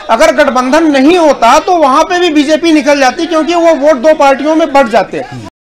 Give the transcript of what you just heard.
अगर गठबंधन नहीं होता तो वहां पे भी बीजेपी निकल जाती, क्योंकि वो वोट दो पार्टियों में बढ़ जाते।